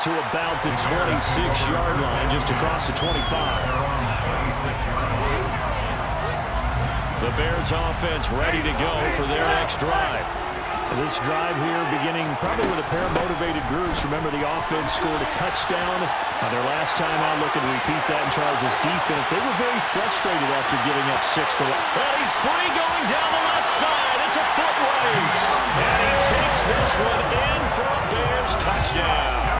to about the 26-yard line, just across the 25. The Bears offense ready to go for their next drive. This drive here beginning probably with a pair of motivated groups. Remember, the offense scored a touchdown on their last time out, looking to repeat that in Charles' defense. They were very frustrated after giving up 6 for the... Well, he's free going down the left side. It's a foot race. And he takes this one in for a Bears touchdown.